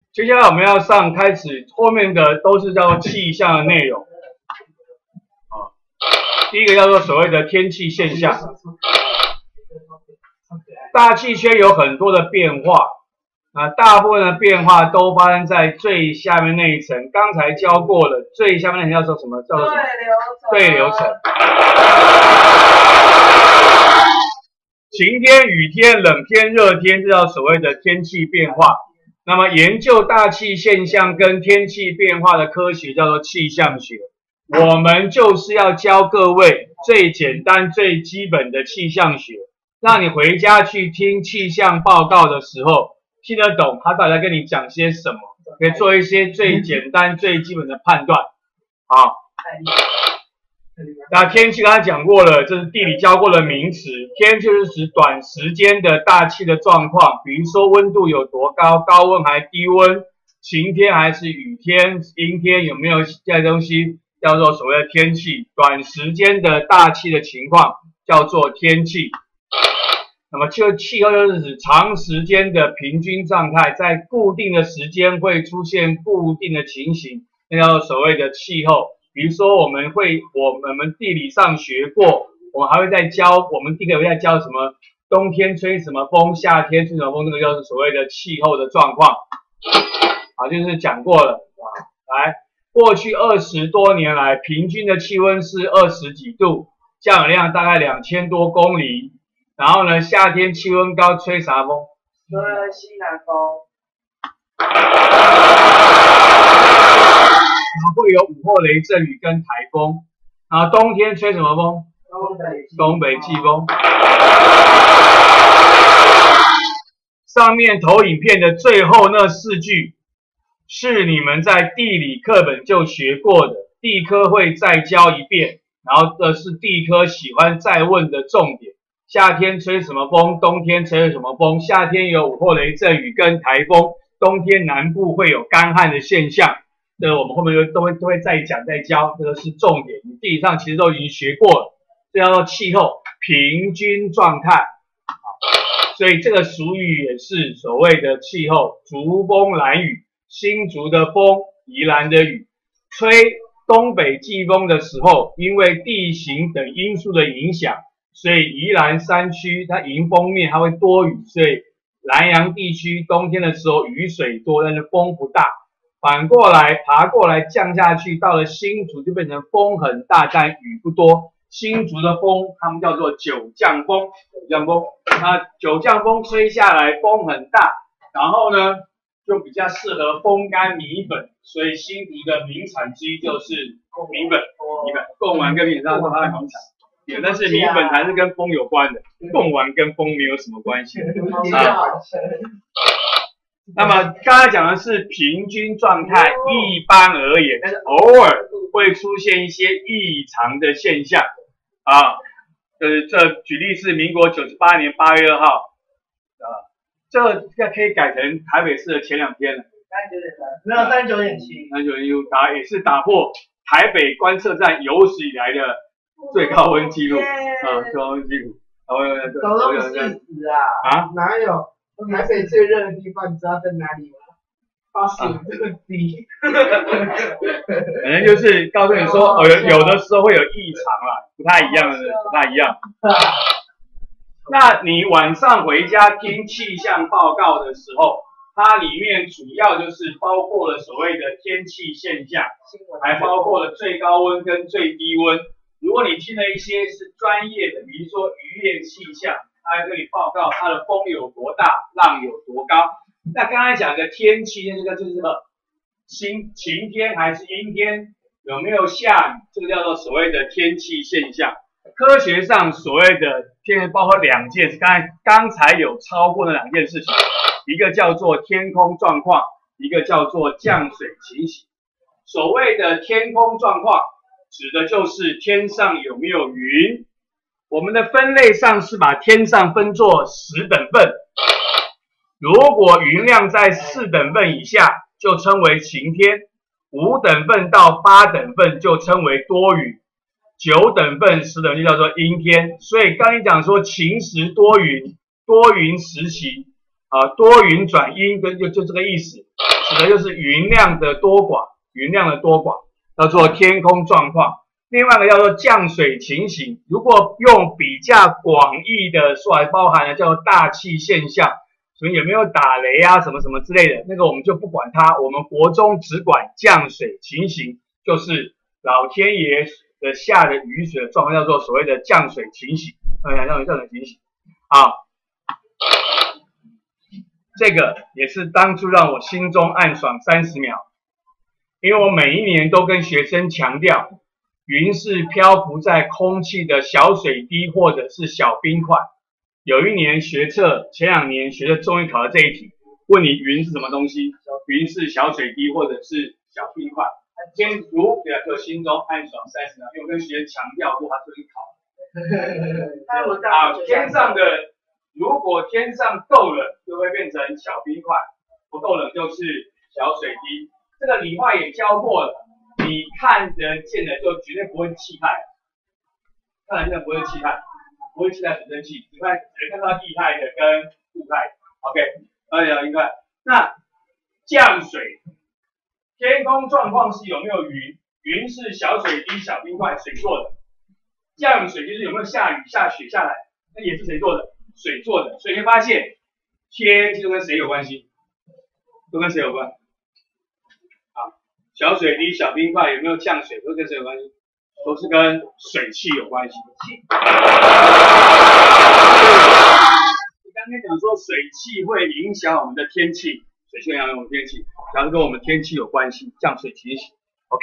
接下来我们要开始后面的都是叫做气象的内容啊。第一个叫做所谓的天气现象，大气圈有很多的变化，大部分的变化都发生在最下面那一层。刚才教过了，最下面那层叫做什么？叫做什么？对流层。晴天、雨天、冷天、热天，这叫所谓的天气变化。那么研究大气现象跟天气变化的科学叫做气象学。我们就是要教各位最简单、最基本的气象学，让你回家去听气象报告的时候听得懂他到底在跟你讲些什么，可以做一些最简单、最基本的判断。好。那天气刚才讲过了，这是地理教过的名词。天就是指短时间的大气的状况，比如说温度有多高，高温还低温，晴天还是雨天，阴天有没有这些东西，叫做所谓的天气。短时间的大气的情况叫做天气。那么气候就是指长时间的平均状态，在固定的时间会出现固定的情形，那叫做所谓的气候。比如说我们地理上学过，我们还会再教，我们第一个会再教什么冬天吹什么风，夏天吹什么风，这个就是所谓的气候的状况。好，就是讲过了啊。来，过去20多年来，平均的气温是20几度，降雨量大概2000多公里。然后呢，夏天气温高，吹啥风？ 吹西南风。 会有午后雷阵雨跟台风，然后冬天吹什么风？东北季风。上面投影片的最后那4句是你们在地理课本就学过的，地科会再教一遍，然后这是地科喜欢再问的重点。夏天吹什么风？冬天吹什么风？夏天有午后雷阵雨跟台风，冬天南部会有干旱的现象。这个我们后面都会再讲再教，这个是重点。你地理上其实都已经学过了，这叫做气候平均状态。所以这个俗语也是所谓的气候，竹风兰雨，新竹的风，宜兰的雨。吹东北季风的时候，因为地形等因素的影响，所以宜兰山区它迎风面它会多雨，所以南洋地区冬天的时候雨水多，但是风不大。反过来爬过来降下去，到了新竹就变成风很大，但雨不多。新竹的风他们叫做九降风，九降风吹下来风很大，然后呢就比较适合风干米粉，所以新竹的名产之一就是米粉。贡丸跟米粉是它的名产，但是米粉还是跟风有关的，贡丸跟风没有什么关系那么刚才讲的是平均状态，一般而言，但是偶尔会出现一些异常的现象啊。这举例是民国98年8月2号这个可以改成台北市的前2天了。 没有39.7。 39.1也是打破台北观测站有史以来的最高温纪录最高温纪录。 都那么事实啊？哪有？台北最热的地方，你知道在哪里吗？85这么低。 反正就是告诉你说，有的时候会有异常啦，不太一样的，不太一样。那你晚上回家听气象报告的时候，它里面主要就是包括了所谓的天气现象，还包括了最高温跟最低温。如果你听了一些是专业的，比如说渔业气象，它会跟你报告它的风有多大，浪有多高。那刚才讲的天气，这个就是什么？晴天还是阴天？有没有下雨？这个叫做所谓的天气现象。科学上所谓的天气包括2件事，刚才有超过那2件事情，一个叫做天空状况，一个叫做降水情形。所谓的天空状况，指的就是天上有没有云。我们的分类上是把天上分作10等份，如果云量在4等份以下，就称为晴天；5等份到8等份就称为多云；9等份、10等份就叫做阴天。所以刚才讲说晴时多云，多云时晴， 多云转阴就这个意思，指的就是云量的多寡，叫做天空状况。另外一个叫做降水情形，如果用比较广义的说来，包含了叫做大气现象，所以有没有打雷啊，什么什么之类的，那个我们就不管它，我们国中只管降水情形，就是老天爷的下的雨水的状况叫做所谓的降水情形，降水情形啊。这个也是当初让我心中暗爽30秒，因为我每一年都跟学生强调。云是漂浮在空气的小水滴或者是小冰块。有一年学测，前2年学测终于考了这一题，问你云是什么东西？云是小水滴或者是小冰块。先读就心中暗爽30秒，因为我跟学生强调过，他终于考。天上的如果天上够冷，就会变成小冰块；不够冷就是小水滴。这个理化也教过了。你看得见的就绝对不会是气态，看得见的不会是气态，不会气态水蒸气，只能看到液态的跟固态。OK， 一块。那降水，天空状况是有没有云？云是小水滴、小冰块，水做的。降水就是有没有下雨、下雪下来，那也是谁做的？水做的。所以你会发现，天气都跟谁有关系？都跟谁有关？小水滴、小冰块有没有降水，都跟谁有关系？都是跟水汽有关系。我刚才讲说水汽会影响我们的天气，水汽会影响我们的天气，然后跟我们天气有关系，降水情形。OK，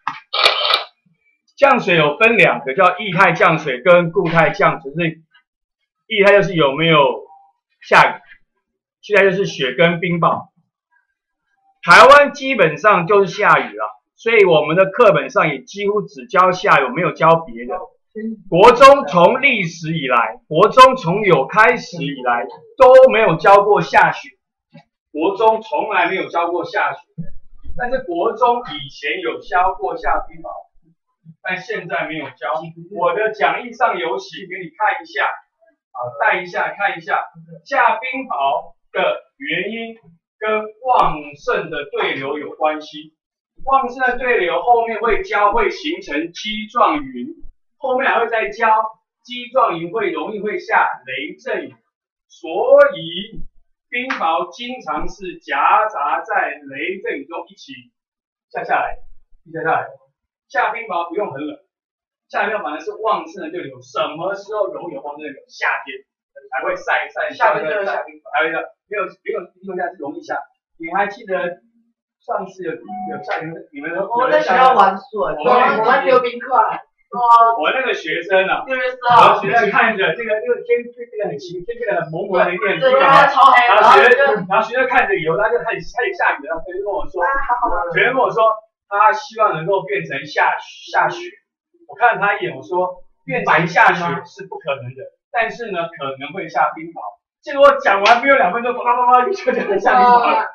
降水有分2个，叫液态降水跟固态降水。是液态就是有没有下雨，气态就是雪跟冰雹。台湾基本上就是下雨了，所以我们的课本上也几乎只教下雨，没有教别的。国中从历史以来，国中从有开始以来都没有教过下雪，国中从来没有教过下雪。但是国中以前有教过下冰雹，但现在没有教。我的讲义上有写，给你看一下，带一下看一下下冰雹的原因。跟旺盛的对流有关系，旺盛的对流后面会形成基状云，后面还会再教基状云容易下雷阵雨，所以冰雹经常是夹杂在雷阵雨中一起下来。下冰雹不用很冷，下冰雹反而是旺盛的对流，什么时候容易有旺盛的对流？夏天才会晒，夏天就是下冰雹，还有一个。没有运动下是容易下。你还记得上次有下你们我在学校玩水，我们丢冰块。 我那个学生啊，我的学生看着这个天很晴，天很蒙蒙的一片， 对，超黑。 然后学生看着以后，他就开始下雨了，他就跟我说，学生跟我说，他希望能够变成下雪。我看了他一眼，我说变成下雪是不可能的，但是呢，可能会下冰雹。结果我讲完没有2分钟，啪啪啪就下冰雹了。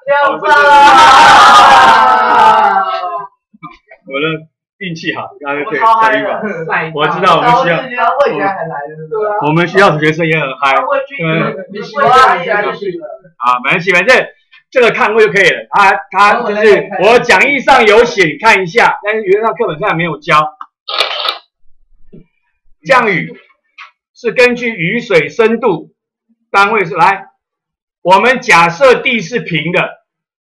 我的运气好，刚刚对下冰雹。我知道我们学校，我们学校的学生也很嗨。没关系，反正这个看过就可以了。他就是我讲义上有写，你看一下，但是原上课本上没有教。降雨是根据雨水深度。单位是来，我们假设地是平的，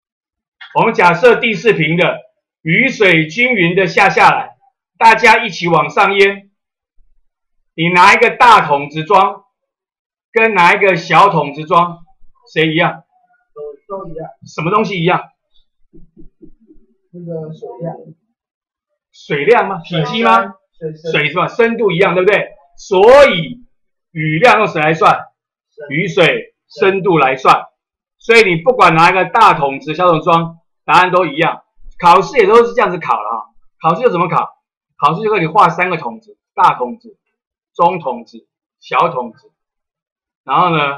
雨水均匀的下来，大家一起往上淹。你拿一个大桶子装，跟拿一个小桶子装，谁一样？ 都一样。 什么东西一样？ 那个水量。 水量吗？体积吗？水是吧？深度一样，对不对？所以雨量用谁来算？雨水深度来算，所以你不管拿一个大桶子、小桶装，答案都一样。考试也都是这样子考了啊。考试就怎么考？考试就给你画3个桶子：大桶子、中桶子、小桶子。然后呢，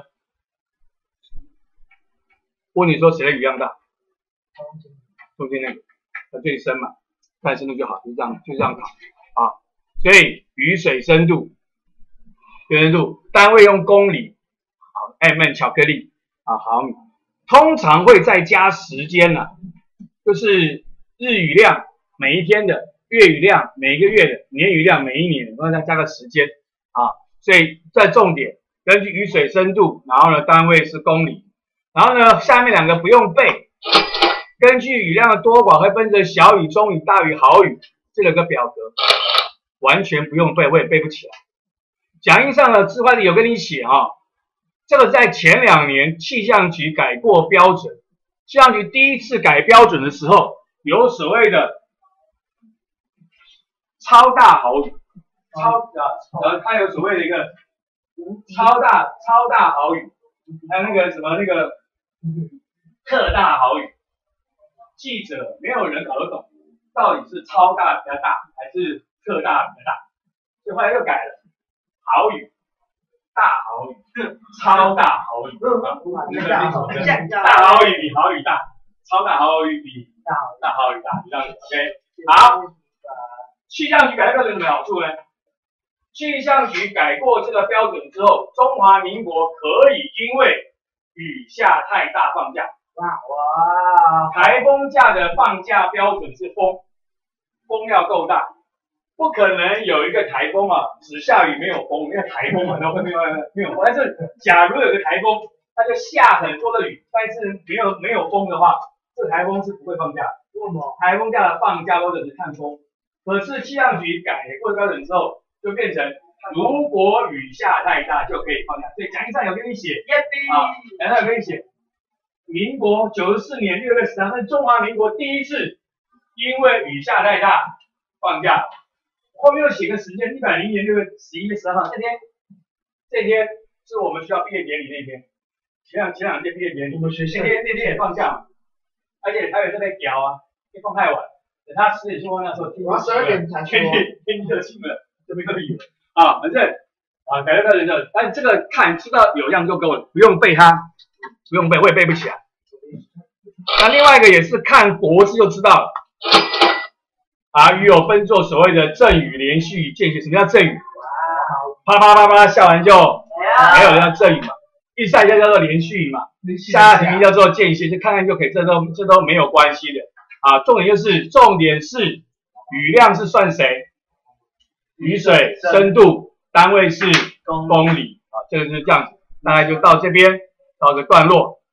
问你说谁的雨量大？中间那个，它最深嘛，看深度就好，就这样考啊。所以雨水深度，单位用公里。M 巧克力啊毫米，通常会再加时间呢，就是日雨量每一天的，月雨量每一个月的，年雨量每一年的，然后再加个时间啊。所以在重点，根据雨水深度，然后呢单位是公里，然后呢下面两个不用背，根据雨量的多寡会分成小雨、中雨、大雨、豪雨，这个表格完全不用背，我也背不起来。讲义上的字块里有跟你写啊，这个在前2年气象局改过标准，气象局第一次改标准的时候，有所谓的超大豪雨，它有所谓的一个超大豪雨，还有那个什么那个特大豪雨，记者没有人搞得懂，到底是超大比较大还是特大比较大，所以后来又改了，豪雨、大豪雨、超大豪雨，大豪雨比豪雨大，超大豪雨比大豪雨大，这样子 ，OK， 好。气象局改标准有什么好处呢？气象局改过这个标准之后，中华民国可以因为雨下太大放假。哇！台风假的放假标准是风要够大，不可能有一个台风啊，只下雨没有风，因为台风嘛都会没有风。但是假如有个台风，它就下很多的雨，但是没有风的话，这台风是不会放假的。为什么？台风假的放假都只是看风。可是气象局改过标准之后，就变成如果雨下太大就可以放假。所以讲义上有跟你写，啊，讲义上有跟你写，民国94年6月13日，是中华民国第一次因为雨下太大放假。后面又写个时间，100年6月11月12号，这天是我们学校毕业典礼那天，前两届毕业典礼，我们学校那天也放假嘛，而且台北这边屌啊，天放太晚。等他10点出发那时候，12点才出，天气热晴了，就没有雨啊。反正啊，改标准就，但这个看知道有样就够了，不用背它，不用背，我也背不起来。那另外一个也是看国字就知道了。啊，雨有分作所谓的阵雨、连续雨、间歇。什么叫阵雨？啪啪啪啪下完就没有人叫阵雨嘛。一下叫做连续雨嘛，下停叫做间歇，就看看就可以，这都没有关系的。啊，重点是雨量是算谁？雨水深度单位是公里啊，这个是这样子，大概就到这边到这段落。